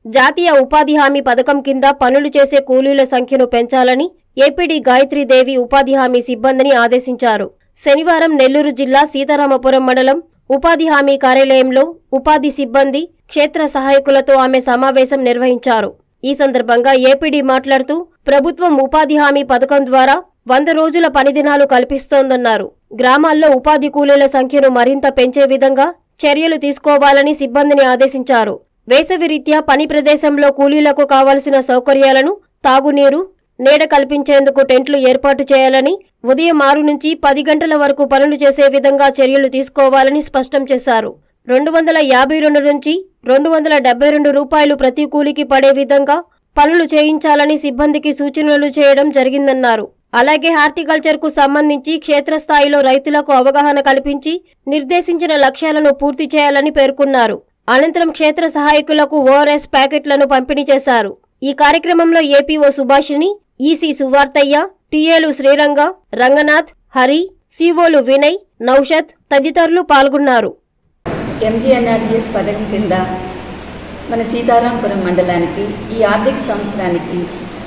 జాతీయ ఉపాధి హామీ పథకం కింద పనులు చేసే కూలీల సంఖ్యను పెంచాలని ఏపీడీ గాయత్రీదేవి ఉపాధి హామీ సిబ్బందిని ఆదేశించారు. శనివారం నెల్లూరు జిల్లా సీతారామపురం మండలం ఉపాధి హామీ కార్యాలయంలో ఉపాధి సిబ్బంది, క్షేత్ర సహాయకులతో ఆమె సమావేశం నిర్వహించారు. ఈ సందర్భంగా ఏపీడీ మాట్లాడుతూ ప్రభుత్వం ఉపాధి హామీ పథకం ద్వారా 100 రోజుల పనిదినాలు కల్పిస్తోందన్నారు. గ్రామాల్లో ఉపాధి కూలీల సంఖ్యను మరింత పెంచే విధంగా చర్యలు తీసుకోవాలని సిబ్బందిని ఆదేశించారు. వేసవి రీత్యా పని ప్రదేశంలో కూలీలకు కావలసిన సౌకర్యాలను, తాగునీరు, నీడ కల్పించేందుకు టెంట్లు ఏర్పాటు చేయాలని, ఉదయం 6 నుంచి 10 గంటల వరకు పనులు చేసే విధంగా చర్యలు తీసుకోవాలని స్పష్టం చేశారు. 252 నుంచి 272 రూపాయలు ప్రతి కూలీకి పడే విధంగా పనులు చేయించాలని సిబ్బందికి సూచనలు చేయడం జరిగిందన్నారు. అలాగే హార్టికల్చర్కు సంబంధించి క్షేత్రస్థాయిలో రైతులకు అవగాహన కల్పించి నిర్దేశించిన లక్ష్యాలను పూర్తి చేయాలని పేర్కొన్నారు. అనంతరం క్షేత్ర సహాయకులకు ఓఆర్ఎస్ ప్యాకెట్లను పంపిణీ చేశారు. ఈ కార్యక్రమంలో ఏపీఓ సుభాషిణి, ఈసీ సువార్తయ్య, టీఏలు శ్రీరంగ, రంగనాథ్, హరి, సిఓలు వినయ్, నౌషద్ తదితరులు పాల్గొన్నారు. ఎంజీఎన్ఆర్జీఎస్ పథకం కింద మన సీతారామపురం మండలానికి ఈ ఆర్థిక సంవత్సరానికి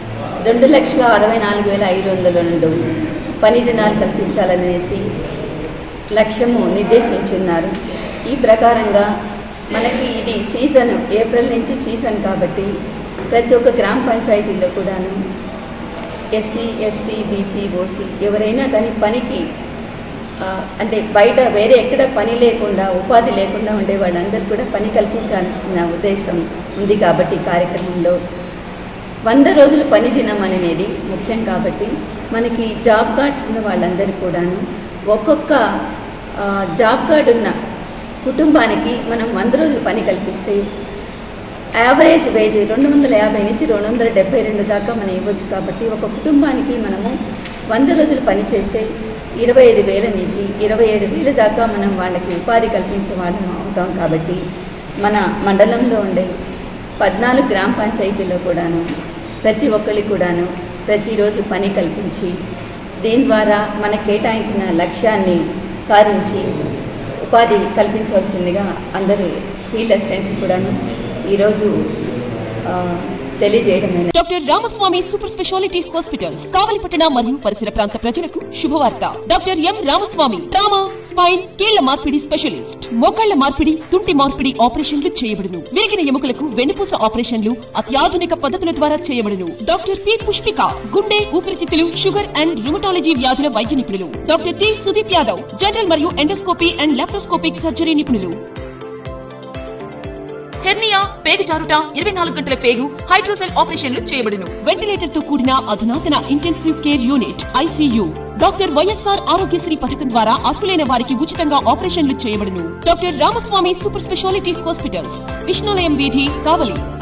2,64,502 పని దినాలు కల్పించాలనేసి లక్ష్యము నిర్దేశించున్నారు. ఈ ప్రకారంగా మనకి ఇది సీజన్, ఏప్రిల్ నుంచి సీజన్ కాబట్టి ప్రతి ఒక్క గ్రామ పంచాయతీల్లో కూడాను ఎస్సీ, ఎస్టీ, బీసీ, ఓసీ ఎవరైనా కానీ పనికి అంటే బయట వేరే ఎక్కడ పని లేకుండా, ఉపాధి లేకుండా ఉండే వాళ్ళందరూ కూడా పని కల్పించాల్సిన ఉద్దేశం ఉంది. కాబట్టి కార్యక్రమంలో 100 రోజుల పని దినం అనేది ముఖ్యం. కాబట్టి మనకి జాబ్ కార్డ్స్ ఉన్న వాళ్ళందరూ కూడాను ఒక్కొక్క జాబ్ కార్డు ఉన్న కుటుంబానికి మనం 100 రోజులు పని కల్పిస్తే యావరేజ్ వేజ్ 250 నుంచి 272 దాకా మనం ఇవ్వచ్చు. కాబట్టి ఒక కుటుంబానికి మనము 100 రోజులు పని చేస్తే 25,000 నుంచి 27,000 దాకా మనం వాళ్ళకి ఉపాధి కల్పించే వాళ్ళం అవుతాం. కాబట్టి మన మండలంలో ఉండే 14 గ్రామ పంచాయతీల్లో కూడాను ప్రతి ఒక్కరికి కూడాను ప్రతిరోజు పని కల్పించి దీని ద్వారా మన కేటాయించిన లక్ష్యాన్ని సాధించి ఉపాధి కల్పించవలసిందిగా అందరూ ఫీల్డ్ అసిస్టెంట్స్ కూడాను ఈరోజు తెలియజేయడమైనది. Doctor Ramaswamy super speciality hospitals కావలిపట్టణ మరియు పరిసర ప్రాంత ప్రజలకు శుభవార్త. Doctor M Ramaswamy trauma, spine, కీళ్ల మార్పిడి స్పెషలిస్ట్. మోకాళ్ల మార్పిడి, తుంటి మార్పిడి ఆపరేషన్లు చేయబడును. విరిగిన ఎముకలకు వెన్నుపూస ఆపరేషన్లు అత్యాధునిక పద్ధతుల ద్వారా చేయబడును. డాక్టర్ పి పుష్పిక గుండె, ఊపిరితిత్తులు, షుగర్ అండ్ రుమటాలజీ వ్యాధుల వైద్య నిపుణులు. Doctor T Sudeep Yadav general మరియు ఎండోస్కోపీ అండ్ లాప్రోస్కోపిక్ సర్జరీ నిపుణులు. హెర్నియా, పేగు జారుట, 24 గంటల పేగు, హైడ్రోసెల్ ఆపరేషన్లు చేయబడును. వెంటిలేటర్ తో కూడిన అధునాతన intensive care unit ICU. Doctor YSR Aarogyasri పథకం ద్వారా అర్హులైన వారికి ఉచితంగా ఆపరేషన్లు చేయబడును. Doctor Ramaswamy super speciality hospitals, Vishnulayam వీధి, కావలి.